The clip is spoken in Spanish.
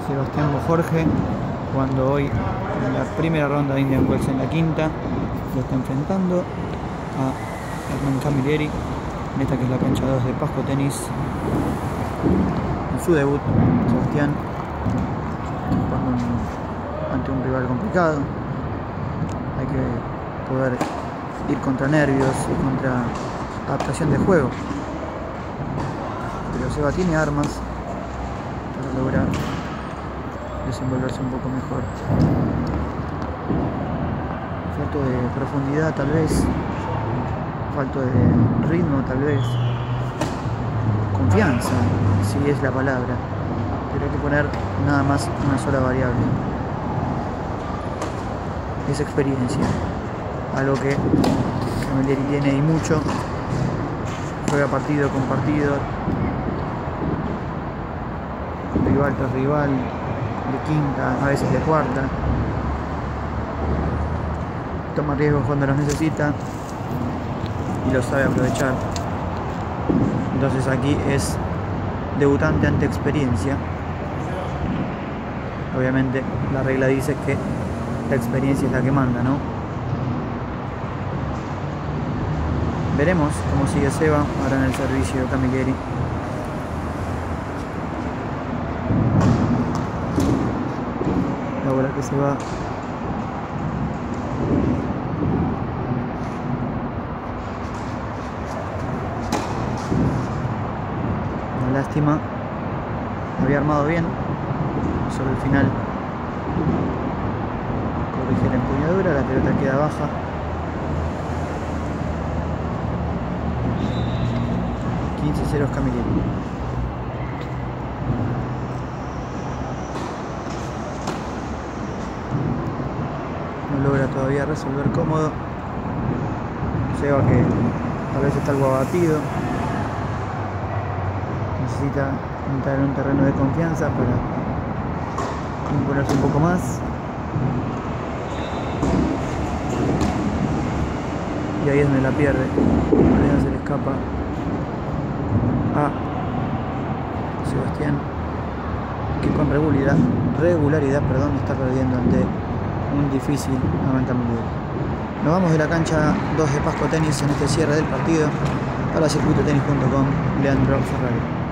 Sebastián Bojorge, jugando hoy en la primera ronda de Indian Wells en la quinta. Lo está enfrentando a Hernán Camilleri en esta que es la cancha 2 de Pasco Tenis. En su debut, Sebastián jugando ante un rival complicado. Hay que poder ir contra nervios y contra adaptación de juego. Pero Seba tiene armas para lograr desenvolverse un poco mejor. Falto de profundidad tal vez, falto de ritmo tal vez, confianza si es la palabra, pero hay que poner nada más una sola variable: es experiencia, algo que Camilleri tiene y mucho. Juega partido con partido, rival tras rival, de quinta, a veces de cuarta. Toma riesgos cuando los necesita y lo sabe aprovechar. Entonces aquí es debutante ante experiencia. Obviamente la regla dice que la experiencia es la que manda, ¿no? Veremos cómo sigue Seba ahora en el servicio de Camilleri. La bola que se va. Una lástima. Había armado bien. Sobre el final corrige la empuñadura, la pelota queda baja. Ceros Camilleri. No logra todavía resolver cómodo. Seba que tal vez está algo abatido. Necesita entrar en un terreno de confianza para imponerse un poco más. Y ahí es donde la pierde. Por se le escapa a Sebastián, que con regularidad está perdiendo ante un difícil Hernán Camilleri. Nos vamos de la cancha 2 de Pasco Tenis en este cierre del partido. Para circuitotenis.com, Leandro Ferrari.